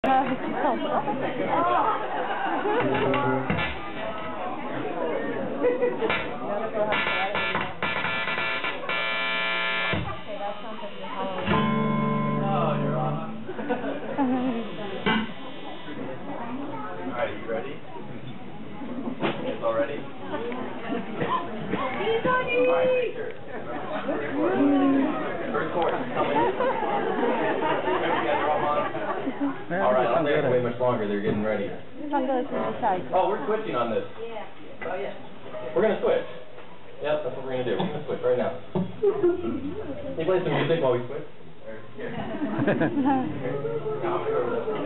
Alright, you ready? It's all ready? Alright, sure. First chord is coming. Alright, I'll make it way much longer. They're getting ready. Oh, we're switching on this. Oh, yeah. We're going to switch. Yep, that's what we're going to do. We're going to switch right now. Can you play some music while we switch? Here. Now I'm going to go over this.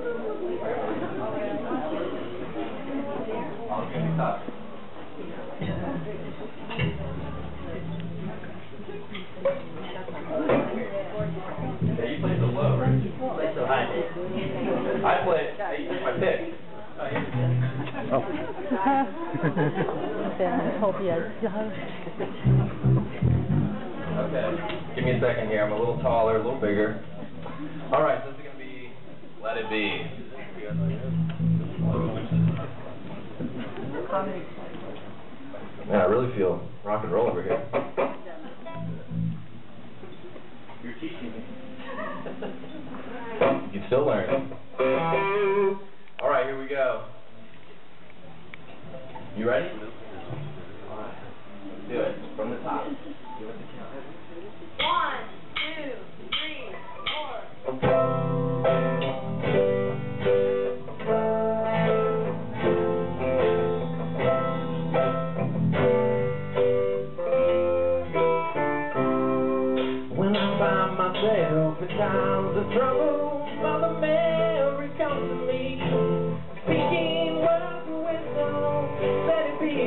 Oh, it's going to be tough. Yeah, you play so low, right? You play so high. I play, you took my pick. Oh. Okay, give me a second here. I'm a little taller, a little bigger. Alright, so this is going to be Let It Be. Man, I really feel rock and roll over here. You're teaching me. You can still learn. Alright, here we go. You ready? Alright, let's do it. From the top. Give us a count. 1, 2, 3, 4. When I find myself in times of trouble, Mother Mary comes to me, speaking words of wisdom, let it be.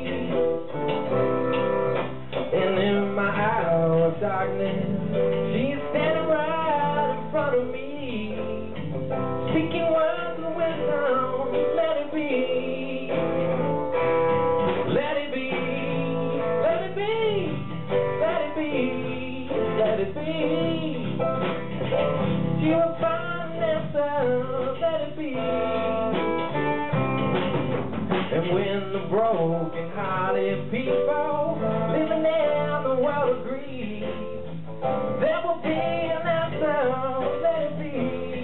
And in my hour of darkness, she's standing right in front of me, speaking words of wisdom, let it be. Let it be, let it be, let it be, let it be. She will find an answer, let it be. And when the broken-hearted people living in the world agree, there will be an answer, let it be.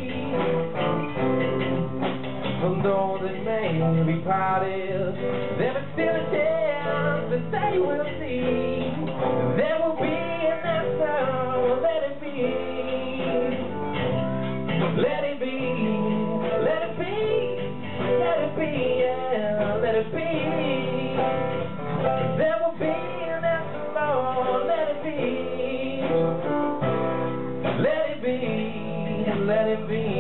And though they may be parted, there is still a chance that they will see. There will be an answer, let it be. Let it be, let it be, let it be, yeah, let it be. There will be an answer, Lord, let it be. Let it be, let it be.